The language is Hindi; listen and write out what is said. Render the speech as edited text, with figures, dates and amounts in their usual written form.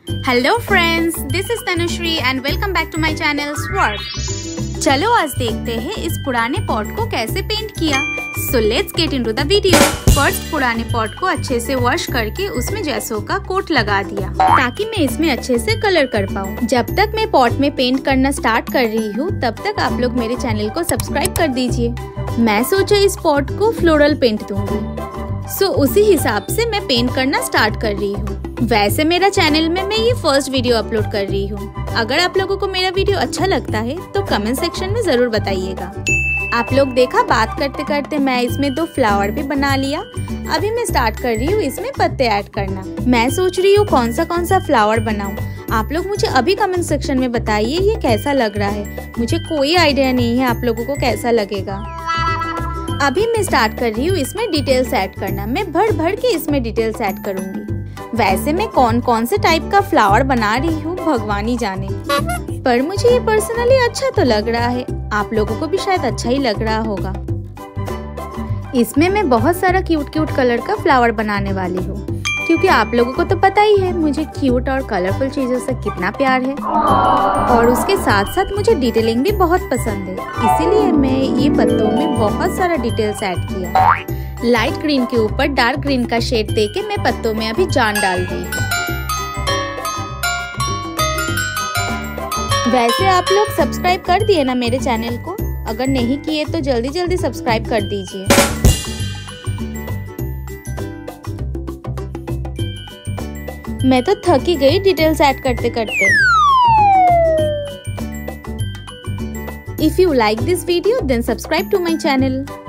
Hello friends, this is Tanushree and welcome back to my channel Swarg. चलो आज देखते हैं इस पुराने पॉट को कैसे पेंट किया। So let's get into the video. First पुराने पॉट को अच्छे से वॉश करके उसमें जैसो का कोट लगा दिया ताकि मैं इसमें अच्छे से कलर कर पाऊँ। जब तक मैं पॉट में पेंट करना स्टार्ट कर रही हूँ तब तक आप लोग मेरे चैनल को सब्सक्राइब कर दीजिए। मैं सोचा इस पॉट को फ्लोरल पेंट दूंगी, सो उसी हिसाब से मैं पेंट करना स्टार्ट कर रही हूँ। वैसे मेरा चैनल में मैं ये फर्स्ट वीडियो अपलोड कर रही हूँ। अगर आप लोगों को मेरा वीडियो अच्छा लगता है तो कमेंट सेक्शन में जरूर बताइएगा। आप लोग देखा, बात करते करते मैं इसमें 2 फ्लावर भी बना लिया। अभी मैं स्टार्ट कर रही हूँ इसमें पत्ते ऐड करना। मैं सोच रही हूँ कौन सा फ्लावर बनाऊँ। आप लोग मुझे अभी कमेंट सेक्शन में बताइए ये कैसा लग रहा है। मुझे कोई आइडिया नहीं है आप लोगों को कैसा लगेगा। अभी मैं स्टार्ट कर रही हूँ इसमें डिटेल्स ऐड करना। मैं भर के इसमें डिटेल्स ऐड करूंगी। वैसे मैं कौन से टाइप का फ्लावर बना रही हूँ भगवान ही जाने, पर मुझे ये पर्सनली अच्छा तो लग रहा है। आप लोगों को भी शायद अच्छा ही लग रहा होगा। इसमें मैं बहुत सारा क्यूट कलर का फ्लावर बनाने वाली हूँ, क्योंकि आप लोगों को तो पता ही है मुझे क्यूट और कलरफुल चीजों से कितना प्यार है। और उसके साथ साथ मुझे डिटेलिंग भी बहुत पसंद है, इसीलिए मैं ये पत्तों में बहुत सारा डिटेल्स ऐड किया। लाइट ग्रीन के ऊपर डार्क ग्रीन का शेड देके मैं पत्तों में अभी जान डाल रही हूँ। वैसे आप लोग सब्सक्राइब कर दिए ना मेरे चैनल को? अगर नहीं किए तो जल्दी सब्सक्राइब कर दीजिए। मैं तो थक ही गई डिटेल्स ऐड करते करते। If you like this video then subscribe to my channel.